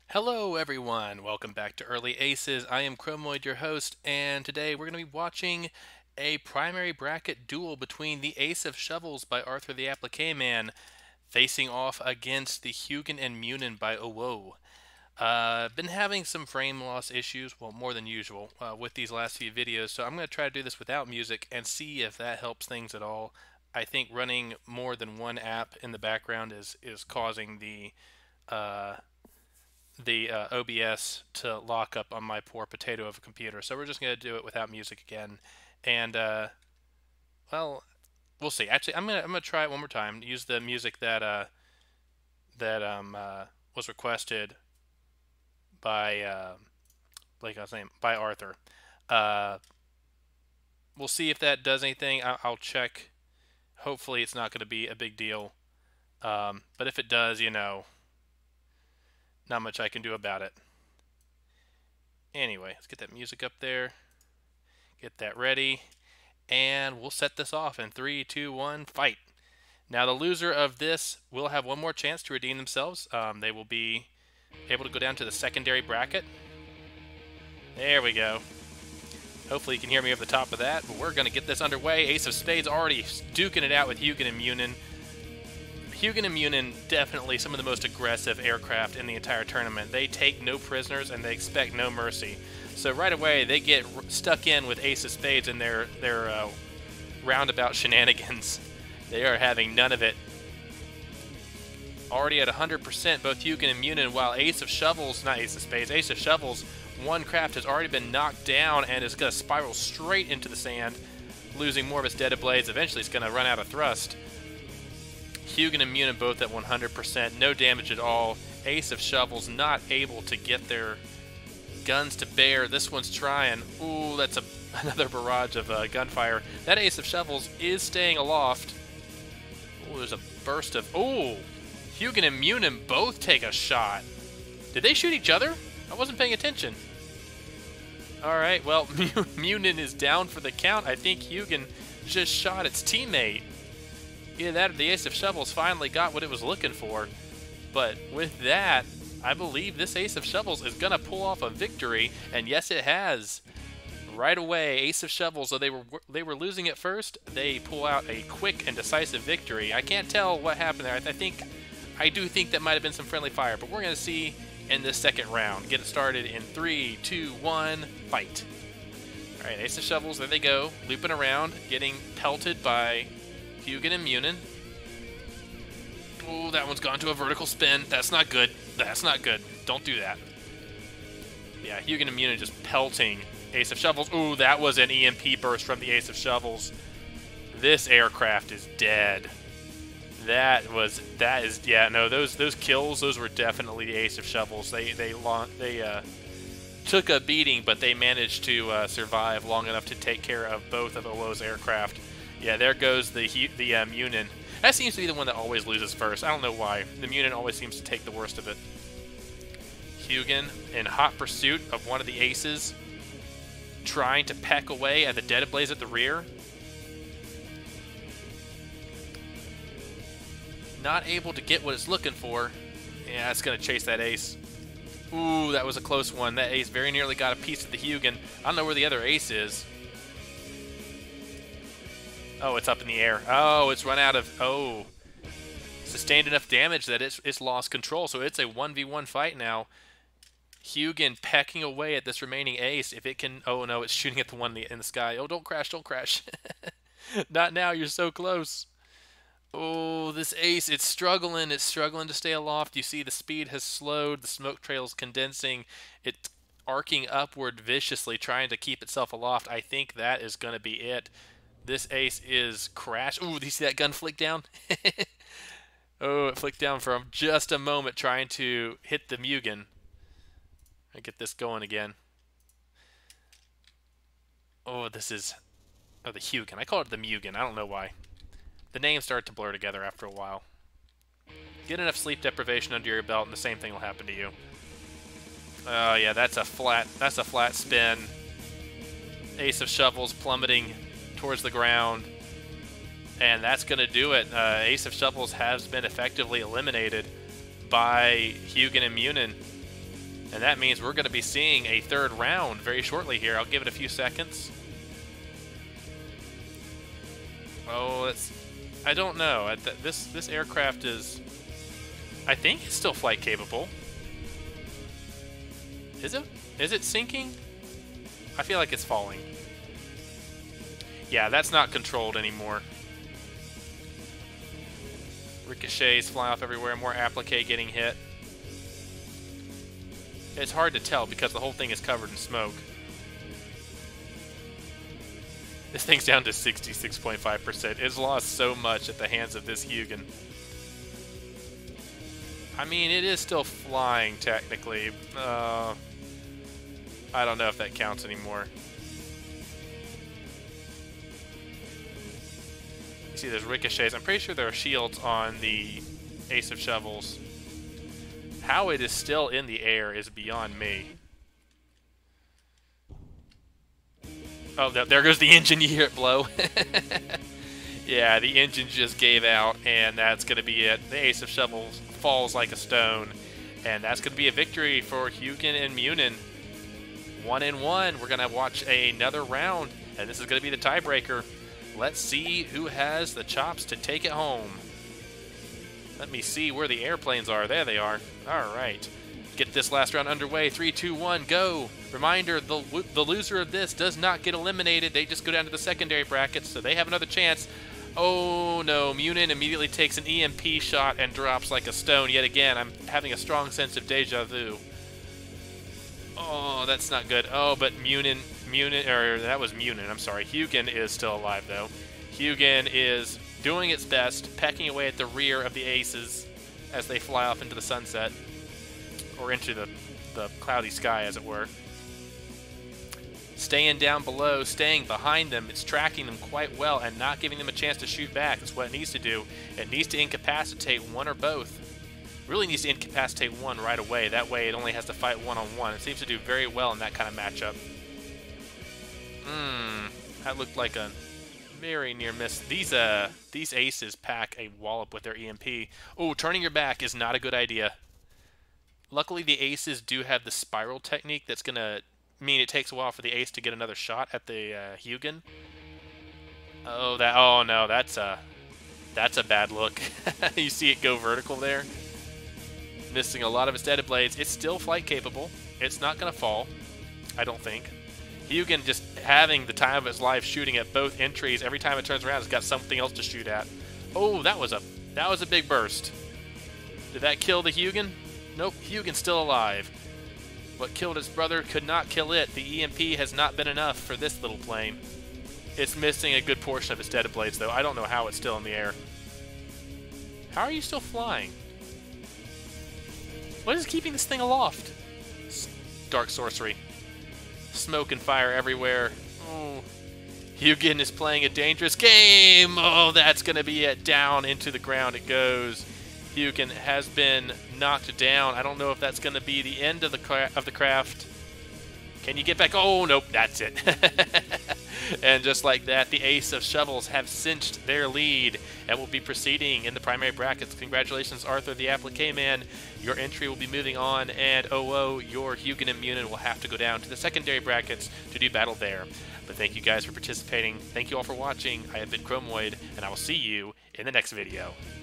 Hello everyone, welcome back to Early Aces. I am Chromoid, your host, and today we're going to be watching a primary bracket duel between the Ace of Shovels by Arthr the Applique Man facing off against the Hugin and Munin by OwO. Been having some frame loss issues, well, more than usual, with these last few videos, so I'm going to try to do this without music and see if that helps things at all. I think running more than one app in the background is causing uh, the OBS to lock up on my poor potato of a computer. So we're just going to do it without music again. And, well, we'll see. Actually, I'm gonna try it one more time. Use the music that was requested by, like I was saying, by Arthr. Uh, we'll see if that does anything. I'll check. Hopefully it's not going to be a big deal. But if it does, not much I can do about it. Anyway, let's get that music up there. Get that ready. And we'll set this off in 3, 2, 1, fight. Now the loser of this will have one more chance to redeem themselves. They will be able to go down to the secondary bracket. There we go. Hopefully you can hear me over the top of that, but we're going to get this underway. Ace of Spades already duking it out with Hugin and Munin. Hugin and Munin, definitely some of the most aggressive aircraft in the entire tournament. They take no prisoners and they expect no mercy. So right away they get stuck in with Ace of Spades and their roundabout shenanigans. They are having none of it. Already at 100%, both Hugin and Munin, while Ace of Shovels, not Ace of Spades, Ace of Shovels, one craft has already been knocked down and is going to spiral straight into the sand, losing more of its deaded blades. Eventually it's going to run out of thrust. Hugin and Munin both at 100%, no damage at all. Ace of Shovels not able to get their guns to bear. This one's trying. Ooh, that's another barrage of gunfire. That Ace of Shovels is staying aloft. Ooh, there's a burst of... Ooh, Hugin and Munin both take a shot. Did they shoot each other? I wasn't paying attention. Alright, well, Munin is down for the count. I think Hugin just shot its teammate. Either that or the Ace of Shovels finally got what it was looking for. But with that, I believe this Ace of Shovels is going to pull off a victory. And yes, it has. Right away, Ace of Shovels, though they were losing at first, they pull out a quick and decisive victory. I can't tell what happened there. I do think that might have been some friendly fire. But we're going to see in this second round. Get it started in 3, 2, 1, fight. Alright, Ace of Shovels, there they go. Looping around, getting pelted by Hugin and Munin. Oh, that one's gone to a vertical spin. That's not good. That's not good. Don't do that. Yeah, Hugin and Munin just pelting Ace of Shovels. Ooh, that was an EMP burst from the Ace of Shovels. This aircraft is dead. Yeah, no, those kills, those were definitely the Ace of Shovels. They took a beating, but they managed to survive long enough to take care of both of OwO's aircraft. Yeah, there goes the Munin. That seems to be the one that always loses first. I don't know why. The Munin always seems to take the worst of it. Hugin in hot pursuit of one of the aces, trying to peck away at the dead blaze at the rear. Not able to get what it's looking for. Yeah, it's going to chase that ace. Ooh, that was a close one. That ace very nearly got a piece of the Hugin. I don't know where the other ace is. Oh, it's up in the air. Oh, it's run out of... Oh. Sustained enough damage that it's lost control, so it's a 1v1 fight now. Hugin pecking away at this remaining ace. If it can... Oh, no, it's shooting at the one in the sky. Oh, don't crash, don't crash. Not now, you're so close. Oh, this ace, it's struggling to stay aloft. You see the speed has slowed, the smoke trail's condensing. It's arcing upward viciously, trying to keep itself aloft. I think that is going to be it. This ace is crashed. Ooh, do you see that gun flick down? Oh, it flicked down for just a moment trying to hit the Munin. I get this going again. Oh, this is... Oh, the Hugin. I call it the Munin. I don't know why. The names start to blur together after a while. Get enough sleep deprivation under your belt and the same thing will happen to you. Oh yeah, that's a flat spin. Ace of Shovels plummeting towards the ground. And that's going to do it. Ace of Shovels has been effectively eliminated by Hugin and Munin. And that means we're going to be seeing a third round very shortly here. I'll give it a few seconds. Oh, I don't know. This aircraft is, I think it's still flight capable. Is it? Is it sinking? I feel like it's falling. Yeah, that's not controlled anymore. Ricochets fly off everywhere, more applique getting hit. It's hard to tell because the whole thing is covered in smoke. This thing's down to 66.5%. It's lost so much at the hands of this Hugin. I mean, it is still flying, technically. I don't know if that counts anymore. You see there's ricochets. I'm pretty sure there are shields on the Ace of Shovels. How it is still in the air is beyond me. Oh, there goes the engine. You hear it blow. Yeah, the engine just gave out, and that's going to be it. The Ace of Shovels falls like a stone, and that's going to be a victory for Hugin and Munin. 1-1. We're going to watch another round, and this is going to be the tiebreaker. Let's see who has the chops to take it home. Let me see where the airplanes are. There they are. All right. Get this last round underway. 3, 2, 1, go. Reminder, the loser of this does not get eliminated. They just go down to the secondary brackets, so they have another chance. Oh, no. Munin immediately takes an EMP shot and drops like a stone. Yet again, I'm having a strong sense of deja vu. Oh, that's not good. Oh, but that was Munin, I'm sorry. Hugin is still alive, though. Hugin is doing its best, pecking away at the rear of the Aces as they fly off into the sunset, or into the cloudy sky, as it were. Staying down below, staying behind them, it's tracking them quite well and not giving them a chance to shoot back. That's what it needs to do. It needs to incapacitate one or both. Really needs to incapacitate one right away. That way it only has to fight one-on-one. It seems to do very well in that kind of matchup. That looked like a very near miss. These Aces pack a wallop with their EMP. Oh, turning your back is not a good idea. Luckily, the Aces do have the spiral technique that's going to mean it takes a while for the Ace to get another shot at the Hugin. Oh no, that's a bad look. You see it go vertical there? Missing a lot of its dead blades. It's still flight capable. It's not going to fall, I don't think. Hugin just having the time of its life shooting at both entries. Every time it turns around, it's got something else to shoot at. Oh, that was a big burst. Did that kill the Hugin? Nope, Hugin's still alive. What killed its brother could not kill it. The EMP has not been enough for this little plane. It's missing a good portion of its dead blades, though. I don't know how it's still in the air. How are you still flying? What is keeping this thing aloft? Dark sorcery. Smoke and fire everywhere. Oh, Hugin is playing a dangerous game. Oh, that's going to be it. Down into the ground it goes. Hugin has been knocked down. I don't know if that's going to be the end of the craft. Can you get back? Oh, nope, that's it. And just like that, the Ace of Shovels have cinched their lead and will be proceeding in the primary brackets. Congratulations, Arthr, the Applique man. Your entry will be moving on, and OwO, your Hugin and Munin will have to go down to the secondary brackets to do battle there. But thank you guys for participating. Thank you all for watching. I have been Chromoid, and I will see you in the next video.